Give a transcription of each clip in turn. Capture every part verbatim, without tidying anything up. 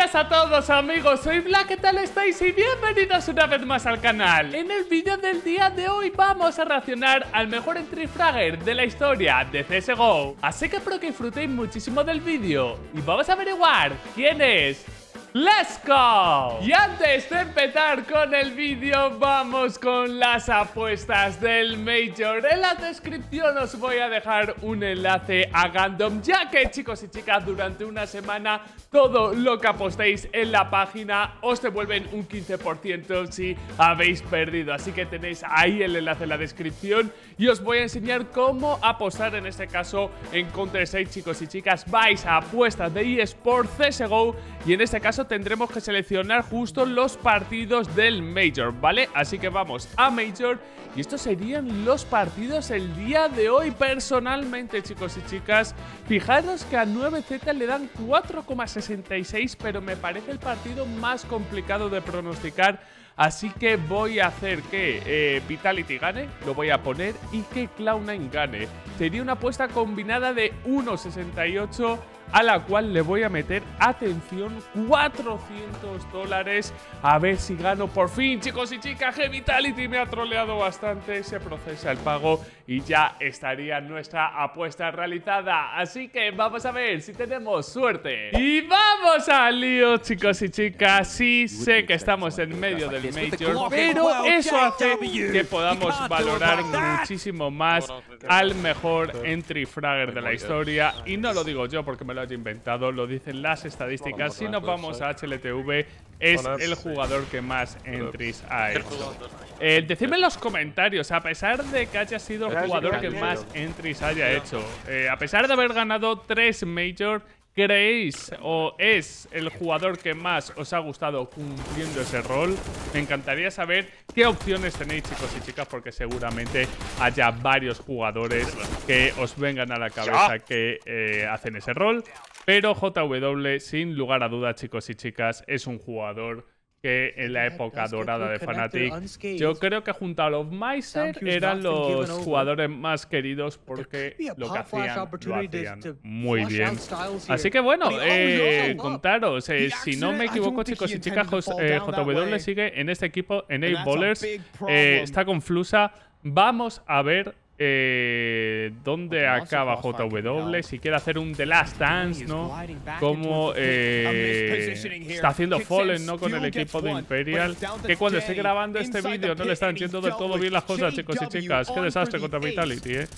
buenas a todos amigos, soy Black, ¿qué tal estáis? Y bienvenidos una vez más al canal. En el vídeo del día de hoy vamos a reaccionar al mejor entry fragger de la historia de C S G O. Así que espero que disfrutéis muchísimo del vídeo y vamos a averiguar quién es. ¡Let's go! Y antes de empezar con el vídeo, vamos con las apuestas del Major. En la descripción os voy a dejar un enlace a Gandom, ya que, chicos y chicas, durante una semana todo lo que apostéis en la página os devuelven un quince por ciento si habéis perdido. Así que tenéis ahí el enlace en la descripción y os voy a enseñar cómo apostar, en este caso en Counter Strike, chicos y chicas. Vais a apuestas de eSport C S G O y en este caso tendremos que seleccionar justo los partidos del Major, ¿vale? Así que vamos a Major y estos serían los partidos el día de hoy. Personalmente, chicos y chicas, fijaros que a nueve Z le dan cuatro coma sesenta y seis, pero me parece el partido más complicado de pronosticar. Así que voy a hacer que eh, Vitality gane, lo voy a poner, y que Cloud nine gane. Sería una apuesta combinada de uno sesenta y ocho, a la cual le voy a meter, atención, cuatrocientos dólares. A ver si gano por fin, chicos y chicas, que Vitality me ha troleado bastante. Se procesa el pago y ya estaría nuestra apuesta realizada. Así que vamos a ver si tenemos suerte. Y vamos al lío, chicos y chicas. Sí, sé que estamos en medio del Major, pero eso hace que podamos valorar muchísimo más al mejor entry fragger de la historia. Y no lo digo yo porque me lo haya inventado, lo dicen las estadísticas. Si nos vamos a H L T V, es el jugador que más entries ha hecho. Eh, decidme en los comentarios, a pesar de que haya sido el jugador que más entries haya hecho, eh, a pesar de haber ganado tres Major, ¿creéis o es el jugador que más os ha gustado cumpliendo ese rol? Me encantaría saber qué opciones tenéis, chicos y chicas, porque seguramente haya varios jugadores que os vengan a la cabeza que eh, hacen ese rol. Pero J W, sin lugar a dudas, chicos y chicas, es un jugador que en la época dorada de Fnatic, yo creo que junto a los Meiser eran los jugadores más queridos porque lo que hacían, lo hacían muy bien. Así que bueno, eh, contaros, eh, si no me equivoco, chicos y chicas, eh, J W sigue en este equipo, en eight Ballers, eh, está con Flusa. Vamos a ver Eh, dónde acaba J W, si quiere hacer un The Last Dance, ¿no? Como eh, está haciendo Fallen, ¿no? Con el equipo de Imperial, que cuando estoy grabando este vídeo no le están yendo del todo bien las cosas, chicos y chicas. Qué desastre contra Vitality, ¿eh?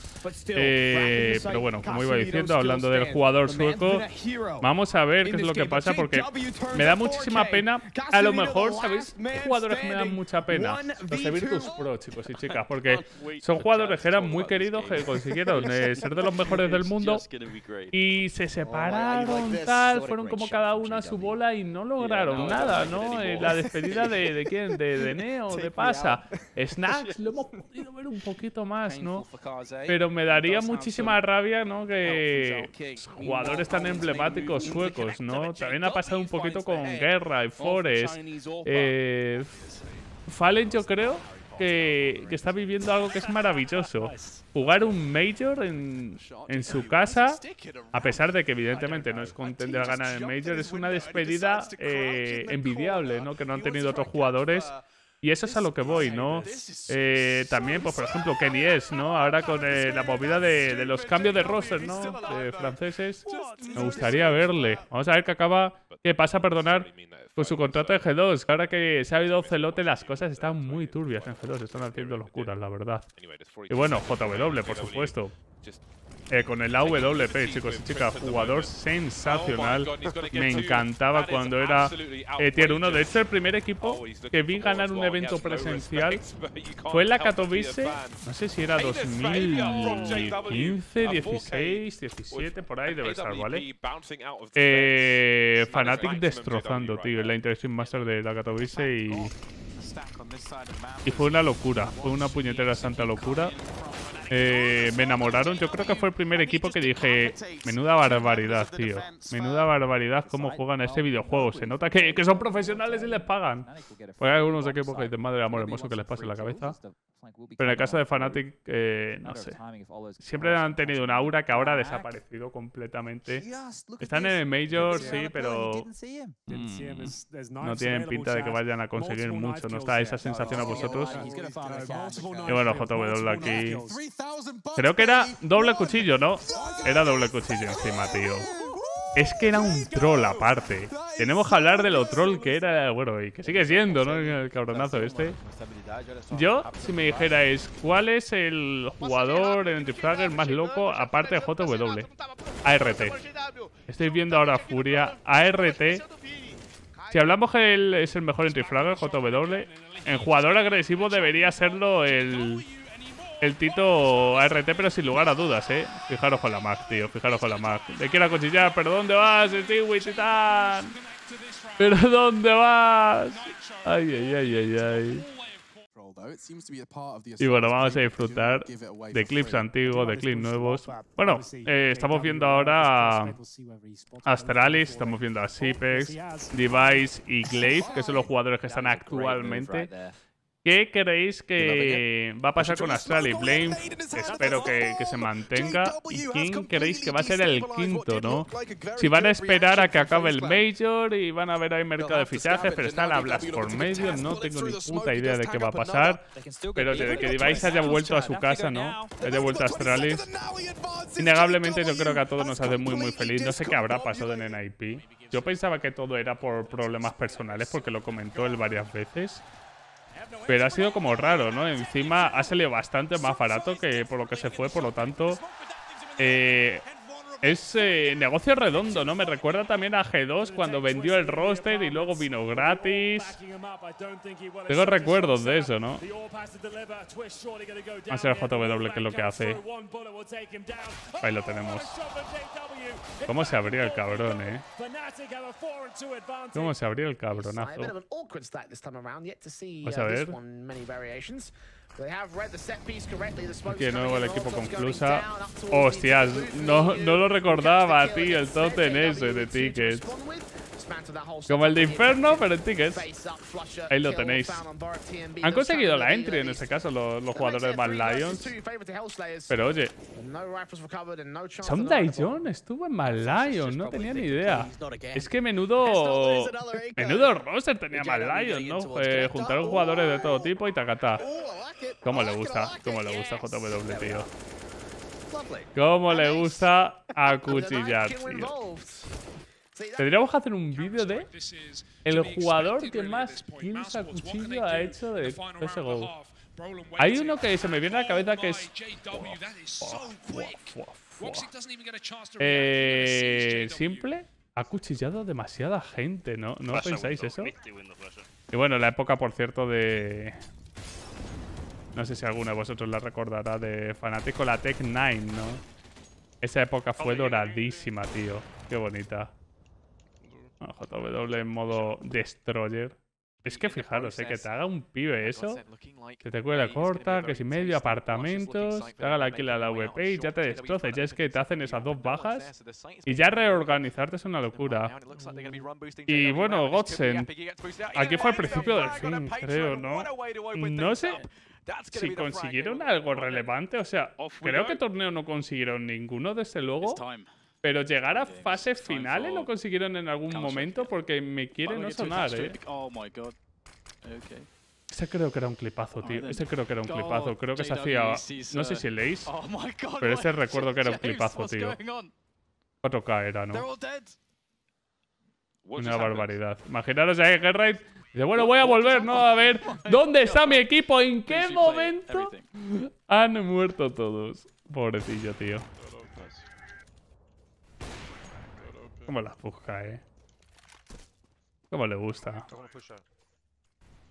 eh pero bueno, como iba diciendo, hablando del jugador sueco, vamos a ver qué es lo que pasa, porque me da muchísima pena. A lo mejor, ¿sabéis? Jugadores que me dan mucha pena, los de Virtus Pro, chicos y chicas, porque son jugadores que eran muy queridos, que consiguieron eh, ser de los mejores del mundo y se separaron, tal, fueron como cada uno a su bola y no lograron nada, ¿no? Eh, la despedida de, de quién, de, de Neo, de Pasa, Snax, lo hemos podido ver un poquito más, ¿no? Pero me daría muchísima rabia, ¿no? Que jugadores tan emblemáticos suecos, ¿no? También ha pasado un poquito con Guerra y Forest. Eh, Fallen, yo creo Que, que está viviendo algo que es maravilloso. Jugar un Major en, en su casa, a pesar de que evidentemente no es contender a ganar el Major, es una despedida eh, envidiable, ¿no? Que no han tenido otros jugadores. Y eso es a lo que voy, ¿no? Eh, también, pues por ejemplo, Kenny S, ¿no? Ahora con eh, la movida de, de los cambios de roster, ¿no? De franceses. Me gustaría verle. Vamos a ver qué acaba, qué pasa, perdonar, con su contrato de G dos. Ahora que se ha ido Celote, las cosas están muy turbias en G dos. Están haciendo locuras, la verdad. Y bueno, J W, por supuesto. Eh, con el A W P, chicos y chicas, jugador sensacional. Me encantaba cuando era eh, tier uno. De hecho, el primer equipo que vi ganar un evento presencial fue en la Katowice. No sé si era dos mil quince, dieciséis, diecisiete, por ahí debe estar, ¿vale? Eh, Fnatic destrozando, tío, en la Interesting Master de la Katowice y... Y fue una locura, fue una puñetera santa locura. Eh, me enamoraron. Yo creo que fue el primer equipo que dije, menuda barbaridad, tío. Menuda barbaridad cómo juegan a este videojuego. Se nota que, que son profesionales y les pagan. Pues hay algunos equipos que dicen, madre de amor hermoso, que les pase en la cabeza. Pero en el caso de Fnatic, eh, no sé. Siempre han tenido una aura que ahora ha desaparecido completamente. Están en el Major, sí, pero mm, no tienen pinta de que vayan a conseguir mucho. ¿No está esa sensación a vosotros? Y bueno, J W aquí. Creo que era doble cuchillo, ¿no? Era doble cuchillo encima, tío. Es que era un troll aparte. Tenemos que hablar de lo troll que era, bueno, y que sigue siendo, ¿no? El cabronazo este. Yo, si me dijerais, ¿cuál es el jugador en Anti-Fragger más loco aparte de J W? A R T. Estoy viendo ahora Furia. A R T. Si hablamos que él es el mejor Anti-Fragger, J W, en jugador agresivo debería serlo el... El Tito A R T, pero sin lugar a dudas, ¿eh? Fijaros con la Mag, tío. Fijaros con la Mag. Le quiero acuchillar, pero ¿dónde vas, Stewie, Titán? ¿Pero dónde vas? Ay, ay, ay, ay, ay. Y bueno, vamos a disfrutar de clips antiguos, de clips nuevos. Bueno, eh, estamos viendo ahora a Astralis, estamos viendo a Zipex, Device y Glaive, que son los jugadores que están actualmente. ¿Qué creéis que va a pasar con Astralis? Blame, espero que, que se mantenga. ¿Y quién creéis que va a ser el quinto, no? Si van a esperar a que acabe el Major y van a ver ahí mercado de fichajes, pero está la Blast por medio, no tengo ni puta idea de qué va a pasar. Pero desde que Device haya vuelto a su casa, ¿no? Haya vuelto a Astralis. Innegablemente yo creo que a todos nos hace muy muy feliz. No sé qué habrá pasado en N I P. Yo pensaba que todo era por problemas personales porque lo comentó él varias veces. Pero ha sido como raro, ¿no? Encima ha salido bastante más barato que por lo que se fue, por lo tanto... Eh, es eh, negocio redondo, ¿no? Me recuerda también a G dos cuando vendió el roster y luego vino gratis. Tengo recuerdos de eso, ¿no? Va a ser el J W que es lo que hace. Ahí lo tenemos. ¿Cómo se abría el cabrón, eh? ¿Cómo se abría el cabronazo? Vamos a ver. Aquí de nuevo el equipo conclusa. Hostias, no, no lo recordaba, tío, el top ten ese de tickets. Como el de Inferno, pero en tickets. Ahí lo tenéis. Han conseguido la entry en este caso los, los jugadores de Mad Lions. Pero oye, Sam Daejeon estuvo en Mad Lions, no tenía ni idea. Es que menudo menudo roster tenía Mad Lions, ¿no? Eh, juntaron jugadores de todo tipo y tacatá. ¿Cómo le gusta? ¿Cómo le gusta J W, tío? ¿Cómo le gusta acuchillar, tío? Tendríamos que hacer un vídeo de el jugador que más kills a cuchillo ha hecho de C S G O. Hay uno que se me viene a la cabeza que es... Eh, simple. Ha cuchillado demasiada gente, ¿no? ¿No pensáis eso? Y bueno, la época, por cierto, de... No sé si alguno de vosotros la recordará, de Fnatic con la Tech nueve, ¿no? Esa época fue doradísima, tío. Qué bonita. J W en modo Destroyer. Es que fijaros, eh, que te haga un pibe eso, que te cuela corta, que si medio apartamentos, te haga la kill a la V P y ya te destroces. Ya es que te hacen esas dos bajas y ya reorganizarte es una locura. Y bueno, Godsend, aquí fue el principio del fin, creo, ¿no? No sé si consiguieron algo relevante, o sea, creo que torneo no consiguieron ninguno, desde luego. Pero llegar a fases finales lo consiguieron en algún momento porque me quiere no sonar, ¿eh? Ese creo que era un clipazo, tío. Ese creo que era un clipazo. Creo que se hacía... No sé si el Ace, pero ese recuerdo que era un clipazo, tío. cuatro K era, ¿no? Una barbaridad. Imaginaros ahí, Gerrite. Dice, bueno, voy a volver, ¿no? A ver dónde está mi equipo. ¿En qué momento han muerto todos? Pobrecillo, tío. Cómo la busca, eh. Cómo le gusta.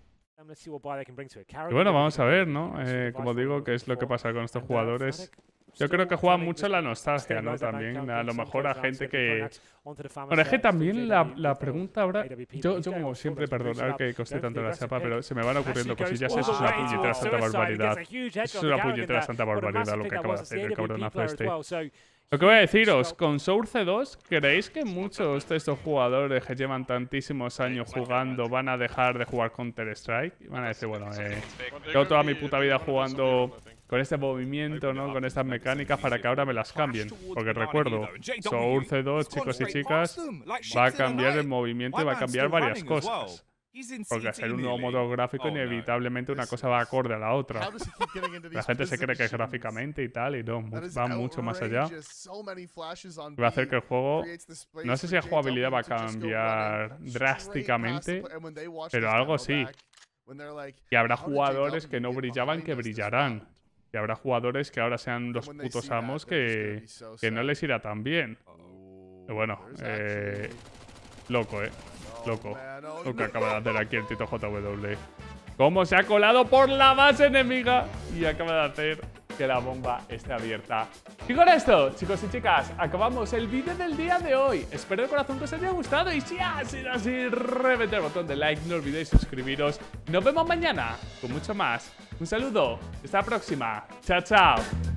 Y bueno, vamos a ver, ¿no? Eh, como digo, qué es lo que pasa con estos jugadores. Yo creo que juega mucho la nostalgia, ¿no? También, a lo mejor a gente que... Bueno, es que también la, la pregunta ahora... Yo, yo como siempre, perdonad que coste tanto la chapa, pero se me van ocurriendo cosillas. Eso es una puñetera santa barbaridad. Eso es una puñetera santa barbaridad lo que acaba de hacer el cabronazo este. Lo que voy a deciros, con Source dos, ¿creéis que muchos de estos jugadores que llevan tantísimos años jugando van a dejar de jugar Counter-Strike? Van a decir, bueno, eh, llevo toda mi puta vida jugando con este movimiento, ¿no? Con estas mecánicas para que ahora me las cambien. Porque recuerdo, Source dos, chicos y chicas, va a cambiar el movimiento y va a cambiar varias cosas. Porque hacer un nuevo motor gráfico, inevitablemente una cosa va acorde a la otra. La gente se cree que es gráficamente y tal, y no, va mucho más allá. Va a hacer que el juego, no sé si la jugabilidad va a cambiar drásticamente, pero algo sí. Y habrá jugadores que no brillaban que brillarán. Y habrá jugadores que ahora sean los putos amos que, que no les irá tan bien. Pero bueno, eh, loco, eh. Loco. Lo que acaba de hacer aquí el Tito J W. Cómo se ha colado por la base enemiga y acaba de hacer que la bomba esté abierta. Y con esto, chicos y chicas, acabamos el vídeo del día de hoy. Espero de corazón que os haya gustado y si ha sido así, reventad el botón de like, no olvidéis suscribiros. Nos vemos mañana con mucho más. Un saludo, hasta la próxima. Chao, chao.